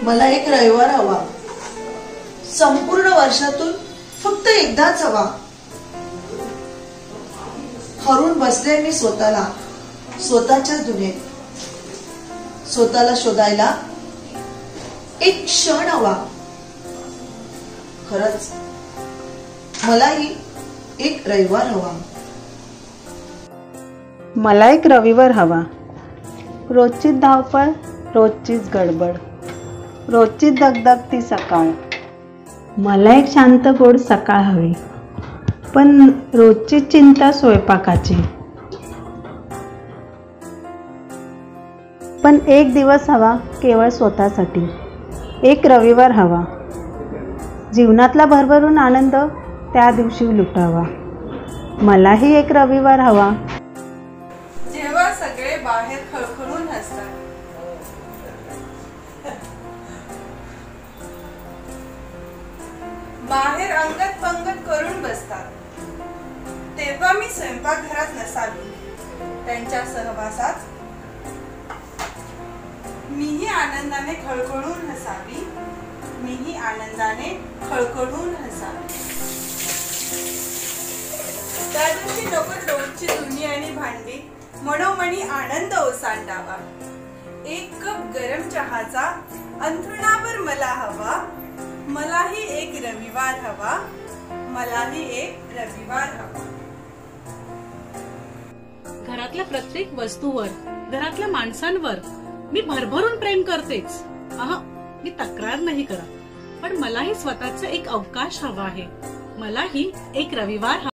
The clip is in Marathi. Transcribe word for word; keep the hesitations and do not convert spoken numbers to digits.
मला एक रविवार हवा, संपूर्ण वर्षातून फक्त एकदाच हवा. हरून बसले मी स्वतःला, स्वतःच्या दुनियेत. स्वतःला शोधायला एक क्षण हवा. खरंच मलाही एक रविवार हवा. मला एक रविवार हवा. रोजचीच धावपळ, रोजचीच गडबड, रोजची दगदगती सकाळ. मला एक शांत गोड सकाळ हवी, पण रोजची चिंता स्वयंपाकाची. पण एक दिवस हवा केवळ स्वतःसाठी. एक रविवार हवा. जीवनातला भरभरून आनंद त्या दिवशी लुटावा. मलाही एक रविवार हवा. जेव्हा सगळे बाहेर खळखळून हसतात, बाहेर अंगत पंगत करून बसतात, तेव्हा मी स्वयंपाकघरात नसावी. त्यांच्या सहवासात मीही आनंदाने खळखळून हसावी. मीही आनंदाने खळखळून हसावी. त्या दिवशी नको रोजची जुनी आणि भांडी, मनोमनी आनंद ओसांडावा. एक कप गरम चहाचा अंथरुणावर मला हवा. मलाही एक रविवार हवा. मलाही एक रविवार हवा. घरातल्या प्रत्येक वस्तूवर, घरातल्या माणसांवर मी भरभरून प्रेम करतेच. अहा, मी तक्रार नाही करत. पण मलाही स्वतःचा एक अवकाश हवा आहे. मलाही एक रविवार